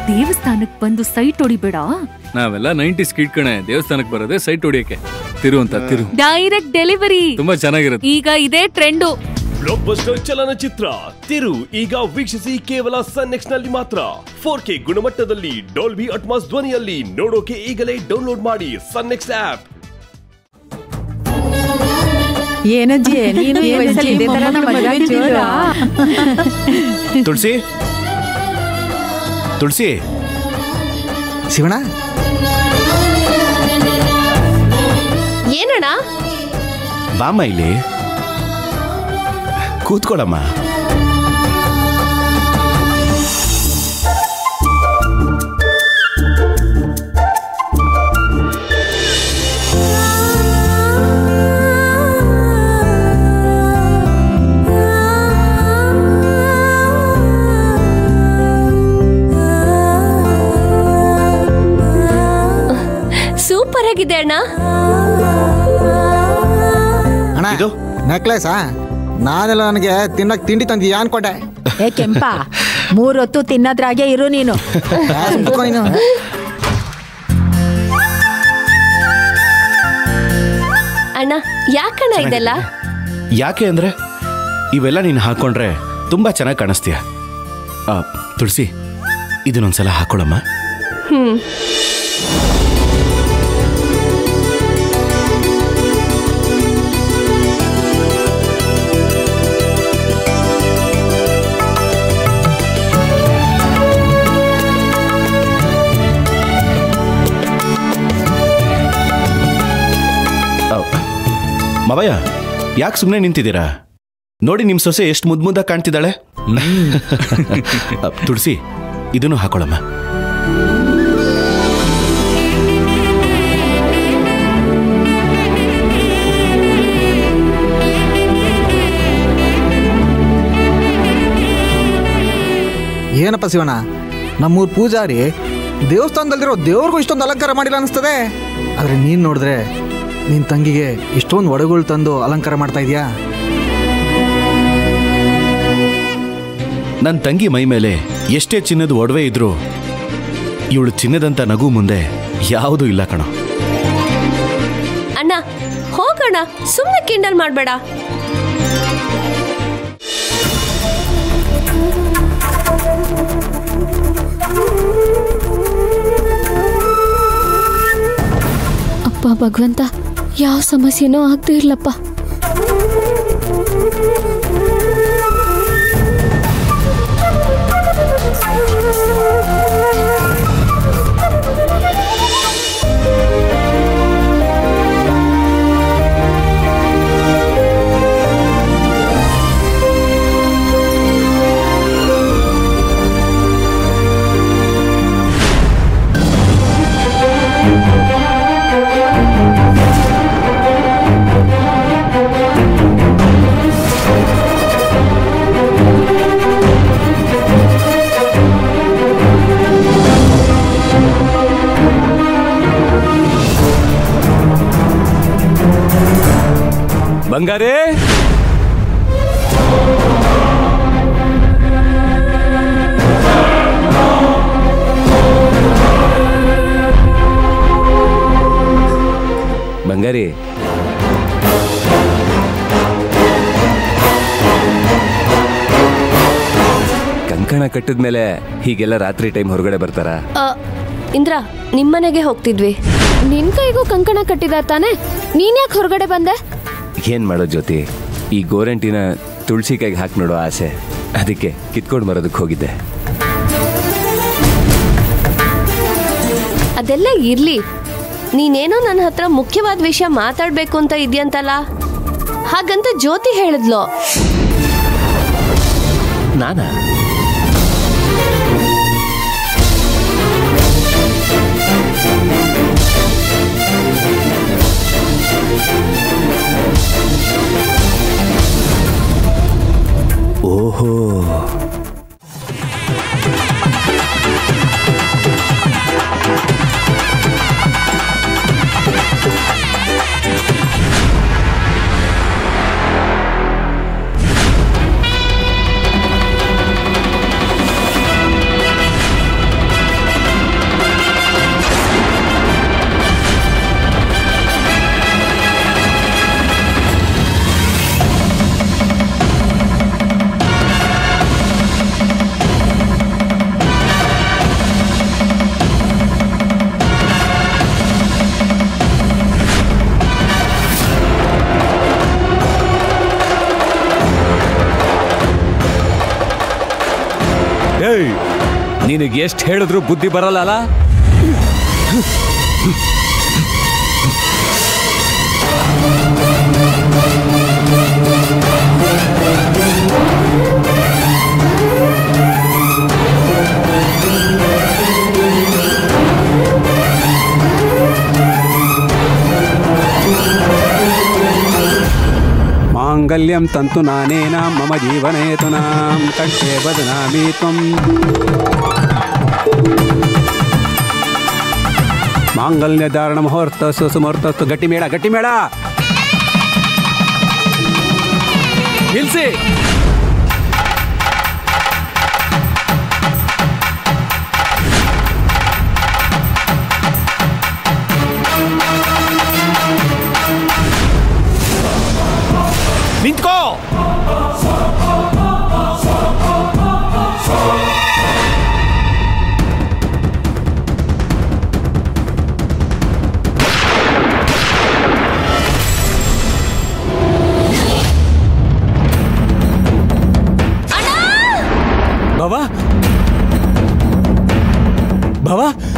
ದೇವಸ್ಥಾನಕ್ಕೆ ಬಂದು ಸೈಟ್ ಹೊಡಿಬೇಡ. ನಾವೆಲ್ಲ 90s ಕಿಡ್ ಕಣೆ, ದೇವಸ್ಥಾನಕ್ಕೆ ಬರೋದೇ ಸೈಟ್ ಹೊಡಿಯಕ್ಕೆ. ತಿರು ಅಂತ ತಿರು. ಡೈರೆಕ್ಟ್ ಡೆಲಿವರಿ ತುಂಬಾ ಚೆನ್ನಾಗಿರುತ್ತೆ. ಈಗ ಇದೇ ಟ್ರೆಂಡು. ಬ್ಲಾಕ್ ಬಸ್ಟರ್ ಚಲನಚಿತ್ರ ತಿರು ಈಗ ವೀಕ್ಷಿಸಿ ಕೇವಲ ಸನ್ ನೆಕ್ಸ್ಟ್ ನಲ್ಲಿ ಮಾತ್ರ. 4K ಗುಣಮಟ್ಟದಲ್ಲಿ ಡಾಲ್ಬಿ ಅಟ್ಮಾಸ್ ಧ್ವನಿಯಲ್ಲಿ ನೋಡೋಕೆ ಈಗಲೇ ಡೌನ್ಲೋಡ್ ಮಾಡಿ ಸನ್ ನೆಕ್ಸ್ಟ್ ಆಪ್. ಏನಜ್ಜಿ ನೀನು ಈ ವಯಸ್ಸಲ್ಲಿ ಇದೇ ತರ ಮದುವೆ ಜೋರ. ತುಳಸಿ ತುಳಸಿ ಶಿವಣ್ಣ ಏನಣ್ಣ? ಬಾಮ್ಮ ಇಲ್ಲಿ ಕೂತ್ಕೊಳ್ಳಮ್ಮ. ಸೂಪರ್ ಆಗಿದೆ ಅಣ್ಣ. ಅಣ್ಣ ಇದು ನೆಕ್ಲೆಸಾ? ನಾನೆಲ್ಲ ನನಗೆ ತಿನ್ನಕ್ ತಿಂಡಿ ತಂದಿಯಾ ಅನ್ಕೊಂಡೆ. ಏ ಕೆಂಪ, 3 ಹೊತ್ತು ತಿನ್ನೋದ್ರಾಗೆ ಇರು ನೀನು. ಅಣ್ಣ ಯಾಕಣ್ಣ ಇದೆಲ್ಲ? ಯಾಕೆ ಅಂದ್ರೆ ಇವೆಲ್ಲ ನೀನು ಹಾಕೊಂಡ್ರೆ ತುಂಬಾ ಚೆನ್ನಾಗಿ ಕಾಣಿಸ್ತೀಯ. ತುಳಸಿ ಇದನ್ನೊಂದ್ಸಲ ಹಾಕೊಳ್ಳಮ್ಮ. ಮವಯ್ಯ, ಯಾಕೆ ಸುಮ್ಮನೆ ನಿಂತಿದ್ದೀರಾ? ನೋಡಿ ನಿಮ್ ಸೊಸೆ ಎಷ್ಟು ಮುದ್ದ ಕಾಣ್ತಿದ್ದಾಳೆ. ತುಳಸಿ ಇದನ್ನು ಹಾಕೊಳ್ಳಮ್ಮ. ಏನಪ್ಪ ಶಿವಣ್ಣ, ನಮ್ಮೂರ್ ಪೂಜಾರಿ ದೇವಸ್ಥಾನದಲ್ಲಿರೋ ದೇವ್ರಿಗೂ ಇಷ್ಟೊಂದು ಅಲಂಕಾರ ಮಾಡಿಲ್ಲ ಅನಿಸ್ತದೆ. ಆದ್ರೆ ನೀನ್ ನೋಡಿದ್ರೆ ನಿನ್ ತಂಗಿಗೆ ಇಷ್ಟೊಂದು ಒಡಗಳು ತಂದು ಅಲಂಕಾರ ಮಾಡ್ತಾ ಇದೀಯಾ. ನನ್ನ ತಂಗಿ ಮೈ ಮೇಲೆ ಎಷ್ಟೇ ಚಿನ್ನದ ಒಡವೆ ಇದ್ರು ಇವಳು ಚಿನ್ನದಂತ ನಗು ಮುಂದೆ ಯಾವುದೂ ಇಲ್ಲ ಕಣೋ. ಅಣ್ಣ ಹೋಗೋಣ, ಸುಮ್ಮನೆ ಕಿಂಡಲ್ ಮಾಡಬೇಡ. ಅಪ್ಪ ಭಗವಂತ, ಯಾವ ಸಮಸ್ಯೆನೂ ಆಗ್ತಾ ಇರ್ಲಪ್ಪ. ಬಂಗಾರೇ, ಬಂಗಾರಿ, ಕಂಕಣ ಕಟ್ಟಿದ್ಮೇಲೆ ಹೀಗೆಲ್ಲ ರಾತ್ರಿ ಟೈಮ್ ಹೊರಗಡೆ ಬರ್ತಾರ? ಇಂದ್ರ, ನಿಮ್ಮನೆಗೆ ಹೋಗ್ತಿದ್ವಿ. ನಿನ್ ಕೈಗೂ ಕಂಕಣ ಕಟ್ಟಿದ ತಾನೆ, ನೀನ್ ಯಾಕೆ ಹೊರಗಡೆ ಬಂದೆ? ಏನ್ ಮಾಡೋ ಜ್ಯೋತಿ, ಈ ಗೋರಂಟಿನ ತುಳಸಿ ಕೈಗೆ ಹಾಕಿ ನೋಡೋ ಆಸೆ, ಅದಕ್ಕೆ ಕಿತ್ಕೊಂಡು ಬರೋದಕ್ಕೆ ಹೋಗಿದ್ದೆ. ಅದೆಲ್ಲ ಇರ್ಲಿ, ನೀನೇನೋ ನನ್ನ ಹತ್ರ ಮುಖ್ಯವಾದ ವಿಷಯ ಮಾತಾಡ್ಬೇಕು ಅಂತ ಇದೆಯಂತಲ್ಲ, ಹಾಗಂತ ಜ್ಯೋತಿ ಹೇಳಿದ್ಲು. ನಾನಾ? ಓಹೋ, ಏಯ್, ನಿನಗೆ ಎಷ್ಟು ಹೇಳಿದ್ರು ಬುದ್ಧಿ ಬರಲ್ಲ. ಮಾಂಗಲ್ಯಂ ತಂತು ನಾನೇನ ಮಮ ಜೀವನೇತುನಾಂ ಕಂಠೆ ಬದನಾಮಿ ತ್ವಂ ಮಾಂಗಲ್ಯ ಧಾರಣ ಮುಹೂರ್ತಸ್ಸು ಸುಮುಹೂರ್ತಸ್ಸು. ಗಟ್ಟಿ ಮೇಳ ನಿಲ್ಸಿ. ನಿಂತ್ಕೋ. ಭವ